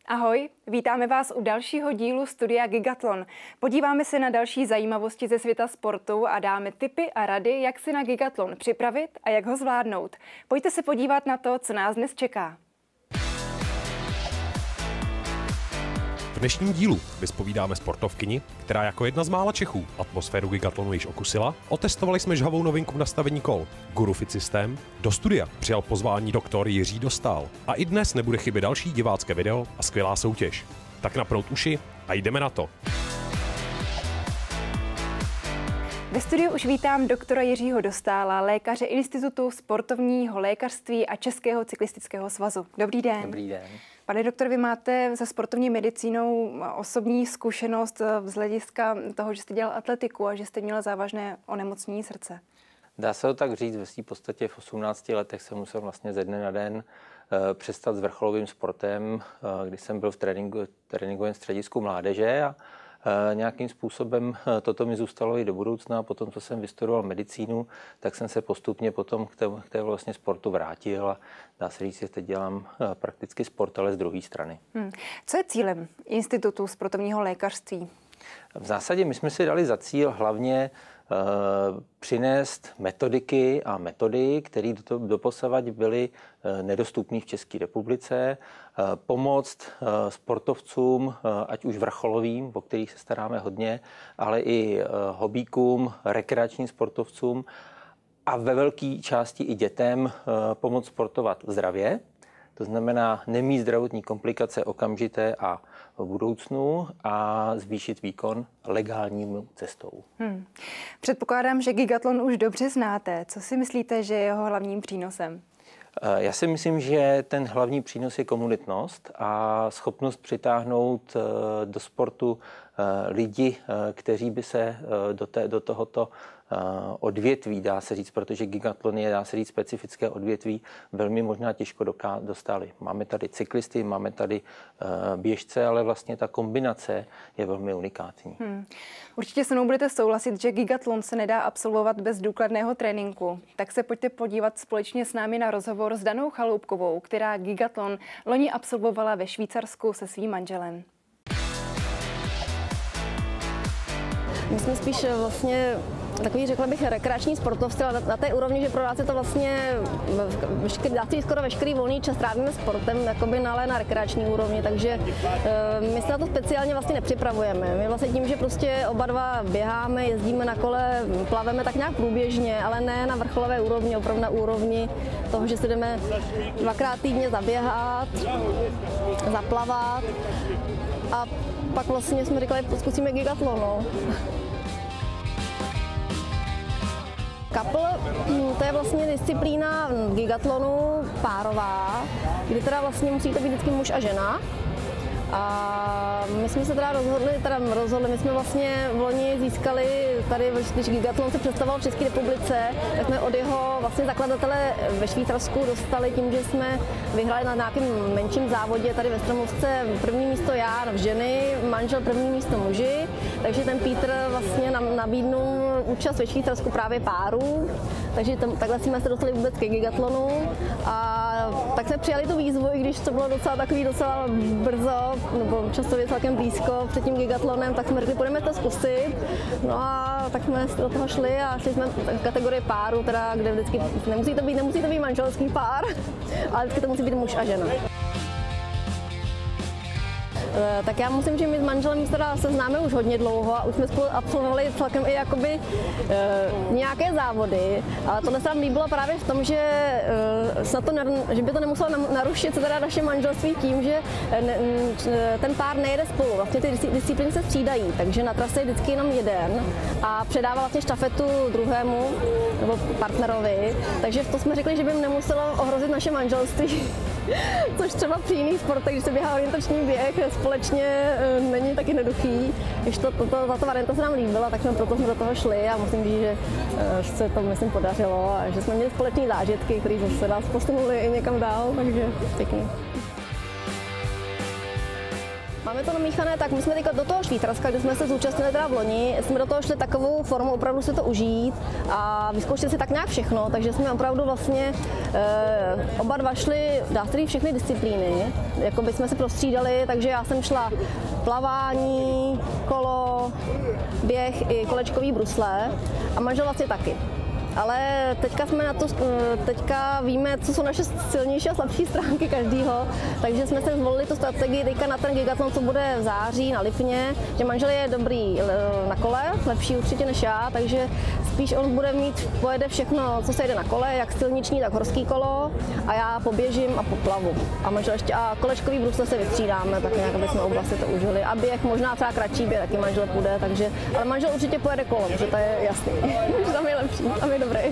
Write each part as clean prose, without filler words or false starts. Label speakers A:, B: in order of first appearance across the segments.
A: Ahoj, vítáme vás u dalšího dílu studia Gigatlon. Podíváme se na další zajímavosti ze světa sportu a dáme tipy a rady, jak si na Gigatlon připravit a jak ho zvládnout. Pojďte se podívat na to, co nás dnes čeká.
B: V dnešním dílu vyspovídáme sportovkyni, která jako jedna z mála Čechů atmosféru Gigatlonu již okusila. Otestovali jsme žhavou novinku v nastavení kol, Guru Fit systém. Do studia přijal pozvání doktor Jiří Dostál. A i dnes nebude chybět další divácké video a skvělá soutěž. Tak napnout uši a jdeme na to.
A: Ve studiu už vítám doktora Jiřího Dostála, lékaře Institutu sportovního lékařství a Českého cyklistického svazu. Dobrý den.
C: Dobrý den.
A: Pane doktor, vy máte se sportovní medicínou osobní zkušenost z hlediska toho, že jste dělal atletiku a že jste měl závažné onemocnění srdce.
C: Dá se to tak říct, ve své podstatě v 18 letech jsem musel vlastně ze dne na den přestat s vrcholovým sportem, když jsem byl v tréninkovém středisku mládeže a nějakým způsobem toto mi zůstalo i do budoucna. Potom, co jsem vystudoval medicínu, tak jsem se postupně potom k té vlastně sportu vrátil a dá se říct, že teď dělám prakticky sport, ale z druhé strany.
A: Co je cílem Institutu sportovního lékařství?
C: V zásadě my jsme si dali za cíl hlavně přinést metodiky a metody, které doposavad byly nedostupné v České republice, pomoct sportovcům, ať už vrcholovým, o kterých se staráme hodně, ale i hobíkům, rekreačním sportovcům a ve velké části i dětem pomoct sportovat zdravě. To znamená nemít zdravotní komplikace okamžité a v budoucnu a zvýšit výkon legálním cestou.
A: Předpokládám, že Gigatlon už dobře znáte. Co si myslíte, že je jeho hlavním přínosem?
C: Já si myslím, že ten hlavní přínos je komunitnost a schopnost přitáhnout do sportu lidi, kteří by se do tohoto odvětví, dá se říct, protože Gigatlon je, dá se říct, specifické odvětví, velmi možná těžko dostali. Máme tady cyklisty, máme tady běžce, ale vlastně ta kombinace je velmi unikátní.
A: Určitě se mnou budete souhlasit, že Gigatlon se nedá absolvovat bez důkladného tréninku. Tak se pojďte podívat společně s námi na rozhovor s Danou Chaloupkovou, která Gigatlon loni absolvovala ve Švýcarsku se svým manželem.
D: My jsme spíš vlastně takový, řekla bych, rekreační sportovci, ale na té úrovni, že pro nás je to vlastně skoro veškerý volný čas trávíme sportem, jakoby na rekreační úrovni, takže my se na to speciálně vlastně nepřipravujeme. My vlastně tím, že prostě oba dva běháme, jezdíme na kole, plaveme tak nějak průběžně, ale ne na vrcholové úrovni, opravdu na úrovni toho, že si jdeme dvakrát týdně zaběhat, zaplavat a pak vlastně jsme říkali, zkusíme Gigatlon. No. Kapl, to je vlastně disciplína Gigatlonu párová, kdy teda vlastně musí to být vždycky muž a žena. A my jsme se teda rozhodli, my jsme vlastně v loni získali, tady, když Gigatlon se představoval v České republice, tak jsme od jeho vlastně zakladatele ve Švýcarsku dostali tím, že jsme vyhráli na nějakém menším závodě tady ve Stromovce první místo já v ženy, manžel první místo muži, takže ten Petr vlastně nám nabídnul účast ve Švýcarsku právě párů, takže takhle jsme se dostali vůbec ke Gigatlonu a tak jsme přijali tu výzvu, i když to bylo docela brzo, nebo časově celkem blízko před tím Gigatlonem, tak jsme řekli, půjdeme to zkusit. No a tak jsme do toho šli a šli jsme v kategorii páru, teda, kde vždycky nemusí to být manželský pár, ale vždycky to musí být muž a žena. Tak já musím, že my s manželem se známe už hodně dlouho a už jsme spolu absolvovali celkem i jakoby nějaké závody, ale tohle se nám líbilo právě v tom, že by to nemuselo narušit teda naše manželství tím, že ten pár nejede spolu. Vlastně ty disciplíny se střídají, takže na trase je vždycky jenom jeden a předává vlastně štafetu druhému nebo partnerovi, takže to jsme řekli, že by nemuselo ohrozit naše manželství. Což třeba při jiných sportech, když se běhá orientační běh společně, není tak jednoduchý. Když tato varianta se nám líbila, tak proto jsme do toho šli a musím říct, že se to myslím podařilo a že jsme měli společné zážitky, které zase nás posunuly i někam dál, takže pěkný. Máme to namíchané, tak my jsme teďka do toho Švýcarska, kde jsme se zúčastnili teda v loni, jsme do toho šli takovou formou opravdu si to užít a vyzkoušet si tak nějak všechno, takže jsme opravdu vlastně oba dva šli, dá se říct, všechny disciplíny, jako by jsme se prostřídali, takže já jsem šla plavání, kolo, běh i kolečkový brusle a manžel vlastně taky. Ale teďka víme, co jsou naše silnější a slabší stránky každýho, takže jsme se zvolili tu strategii teďka na ten gigatlon, co bude v září na Lipně, že manžel je dobrý na kole, lepší určitě než já, takže spíš on pojede všechno, co se jede na kole, jak silniční, tak horský kolo a já poběžím a poplavu. A manžel ještě a kolečkový brusle se vystřídáme, tak nějak, aby jsme oba si to užili. A běh, možná třeba kratší běh, taky manžel půjde, takže, ale manžel určitě pojede kolo, že to je jasný, že tam je lepší, tam je dobrý.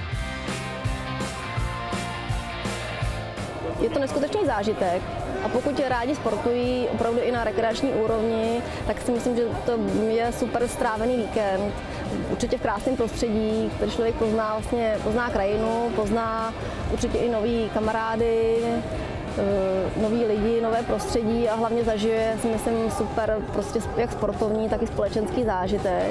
D: Je to neskutečný zážitek a pokud rádi sportují opravdu i na rekreační úrovni, tak si myslím, že to je super strávený víkend. Určitě v krásném prostředí, který člověk pozná krajinu, pozná určitě i nový kamarády, noví lidi, nové prostředí a hlavně zažije, si myslím, super prostě jak sportovní, tak i společenský zážitek.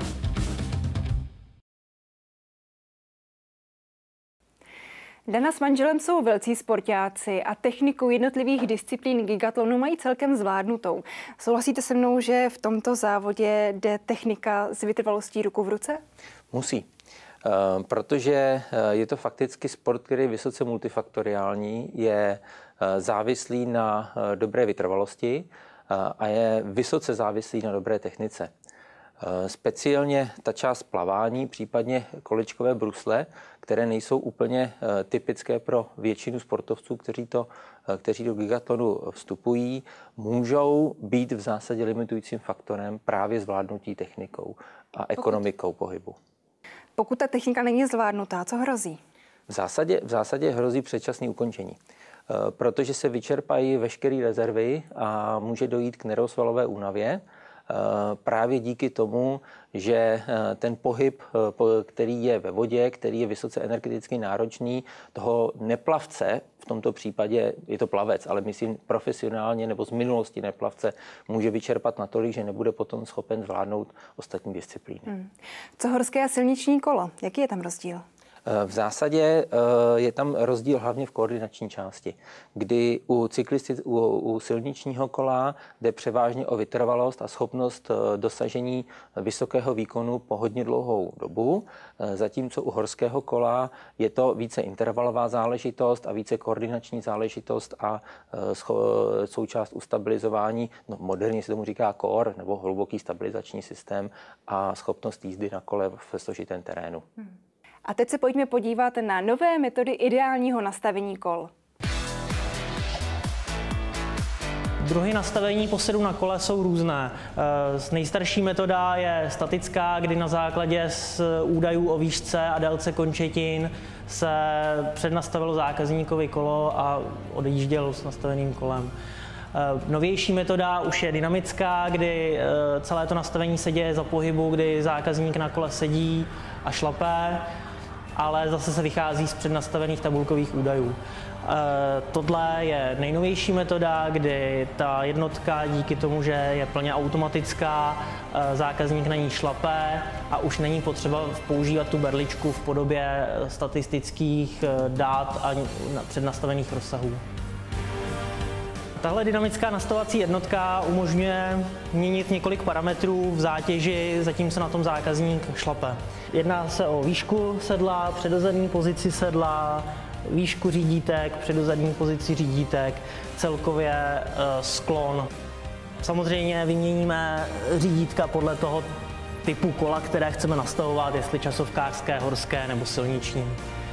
A: Dana s manželem jsou velcí sportáci a techniku jednotlivých disciplín gigatlonu mají celkem zvládnutou. Souhlasíte se mnou, že v tomto závodě jde technika s vytrvalostí ruku v ruce?
C: Musí, protože je to fakticky sport, který je vysoce multifaktoriální, je závislý na dobré vytrvalosti a je vysoce závislý na dobré technice. Speciálně ta část plavání, případně kolečkové brusle, které nejsou úplně typické pro většinu sportovců, kteří do gigatlonu vstupují, můžou být v zásadě limitujícím faktorem právě zvládnutí technikou a ekonomikou pohybu.
A: Pokud ta technika není zvládnutá, co hrozí?
C: V zásadě hrozí předčasné ukončení, protože se vyčerpají veškeré rezervy a může dojít k nervosvalové únavě. Právě díky tomu, že ten pohyb, který je ve vodě, který je vysoce energeticky náročný, toho neplavce, v tomto případě je to plavec, ale myslím profesionálně nebo z minulosti neplavce, může vyčerpat natolik, že nebude potom schopen zvládnout ostatní disciplíny.
A: Co horské a silniční kolo? Jaký je tam rozdíl?
C: V zásadě je tam rozdíl hlavně v koordinační části, kdy u silničního kola jde převážně o vytrvalost a schopnost dosažení vysokého výkonu po hodně dlouhou dobu, zatímco u horského kola je to více intervalová záležitost a více koordinační záležitost a součást ustabilizování, moderně se tomu říká core nebo hluboký stabilizační systém a schopnost jízdy na kole ve složitém terénu.
A: A teď se pojďme podívat na nové metody ideálního nastavení kol.
E: Druhy nastavení posedu na kole jsou různé. Nejstarší metoda je statická, kdy na základě údajů o výšce a délce končetin se přednastavilo zákazníkovi kolo a odjížděl s nastaveným kolem. Novější metoda už je dynamická, kdy celé to nastavení se děje za pohybu, kdy zákazník na kole sedí a šlape, ale zase se vychází z přednastavených tabulkových údajů. Tohle je nejnovější metoda, kdy ta jednotka díky tomu, že je plně automatická, zákazník na ní šlape a už není potřeba používat tu berličku v podobě statistických dat a přednastavených rozsahů. Tahle dynamická nastavovací jednotka umožňuje měnit několik parametrů v zátěži, zatímco na tom zákazník šlape. Jedná se o výšku sedla, předozadní pozici sedla, výšku řídítek, předozadní pozici řídítek, celkově sklon. Samozřejmě vyměníme řídítka podle toho typu kola, které chceme nastavovat, jestli časovkářské, horské nebo silniční.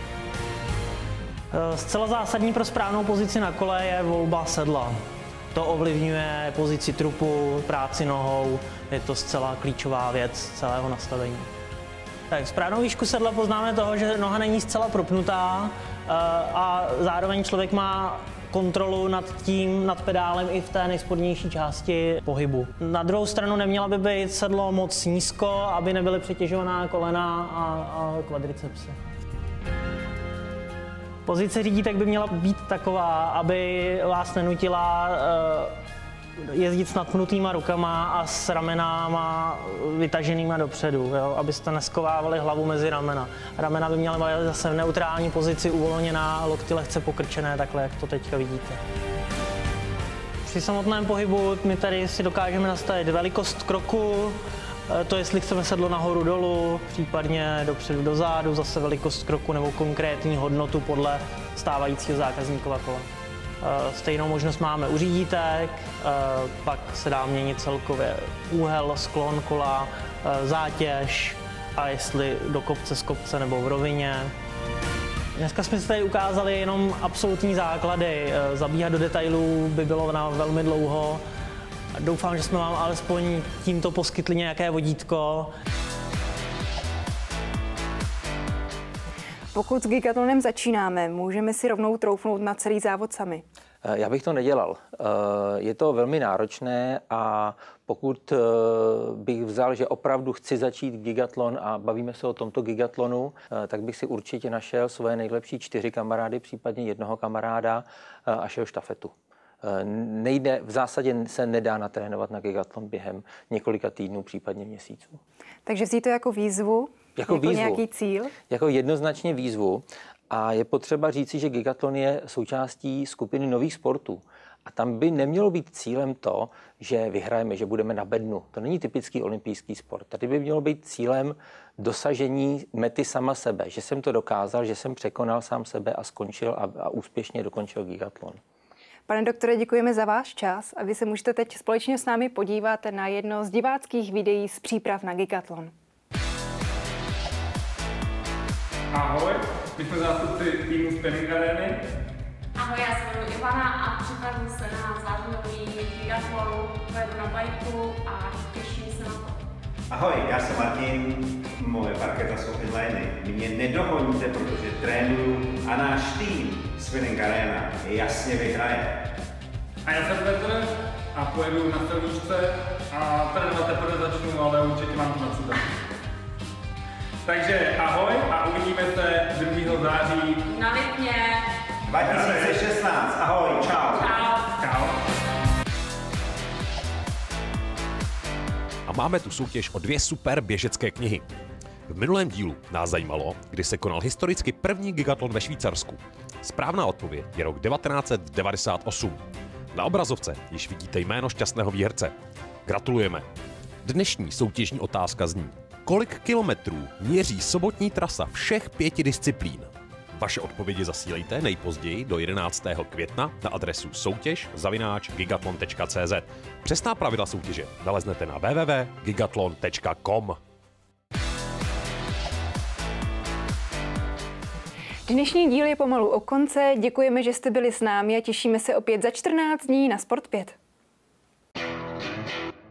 E: Zcela zásadní pro správnou pozici na kole je volba sedla. To ovlivňuje pozici trupu, práci nohou, je to zcela klíčová věc celého nastavení. Tak správnou výšku sedla poznáme toho, že noha není zcela propnutá a zároveň člověk má kontrolu nad pedálem i v té nejspodnější části pohybu. Na druhou stranu neměla by být sedlo moc nízko, aby nebyly přetěžovaná kolena a kvadricepsy. Pozice řídítek by měla být taková, aby vás nenutila jezdit s napnutýma rukama a s ramenáma vytaženýma dopředu, jo? Abyste neskovávali hlavu mezi ramena. Ramena by měly být zase v neutrální pozici, uvolněná, lokty lehce pokrčené, takhle, jak to teďka vidíte. Při samotném pohybu my tady si dokážeme nastavit velikost kroku, to jestli chceme sedlo nahoru dolů, případně dopředu dozadu, zase velikost kroku nebo konkrétní hodnotu podle stávajícího zákazníkova kola. Stejnou možnost máme u řídítek, pak se dá měnit celkově úhel, sklon kola, zátěž a jestli do kopce, z kopce nebo v rovině. Dneska jsme si tady ukázali jenom absolutní základy. Zabíhat do detailů by bylo na velmi dlouho. Doufám, že jsme vám alespoň tímto poskytli nějaké vodítko.
A: Pokud s gigatlonem začínáme, můžeme si rovnou troufnout na celý závod sami.
C: Já bych to nedělal. Je to velmi náročné a pokud bych vzal, že opravdu chci začít gigatlon a bavíme se o tomto gigatlonu, tak bych si určitě našel svoje nejlepší 4 kamarády, případně jednoho kamaráda a šel štafetu. V zásadě se nedá natrénovat na gigatlon během několika týdnů, případně měsíců.
A: Takže vzít to jako výzvu, jako nějaký cíl?
C: Jako jednoznačně výzvu. A je potřeba říci, že gigatlon je součástí skupiny nových sportů. A tam by nemělo být cílem to, že vyhrajeme, že budeme na bednu. To není typický olympijský sport. Tady by mělo být cílem dosažení mety sama sebe. Že jsem to dokázal, že jsem překonal sám sebe a skončil a úspěšně dokončil gigatlon.
A: Pane doktore, děkujeme za váš čas a vy se můžete teď společně s námi podívat na jedno z diváckých videí z příprav na gigatlon.
F: Ahoj, my jsme zástupci týmu Spinning Areny.
G: Ahoj, já se jmenuji Ivana a připravuji se na zářijový gigatlon, pojedu na bajku a těším se na to.
H: Ahoj, já jsem Martin, moje parketa jsou inliny. Mě nedohoníte, protože trénuju a náš tým Spinning Arena jasně vyhraje.
F: A já jsem Petr a pojedu na silničce a trénovat teprve začnu, ale určitě mám to na sebe. Takže ahoj a uvidíme se 2. září
G: Na Lipně
H: 2016. Ahoj, čau.
F: Čau.
B: A máme tu soutěž o 2 super běžecké knihy. V minulém dílu nás zajímalo, kdy se konal historicky první gigatlon ve Švýcarsku. Správná odpověď je rok 1998. Na obrazovce již vidíte jméno šťastného výherce. Gratulujeme. Dnešní soutěžní otázka zní: kolik kilometrů měří sobotní trasa všech 5 disciplín? Vaše odpovědi zasílejte nejpozději do 11. května na adresu soutěž@gigatlon.cz. Přesná pravidla soutěže naleznete na www.gigatlon.com.
A: Dnešní díl je pomalu o konce, děkujeme, že jste byli s námi a těšíme se opět za 14 dní na Sport 5.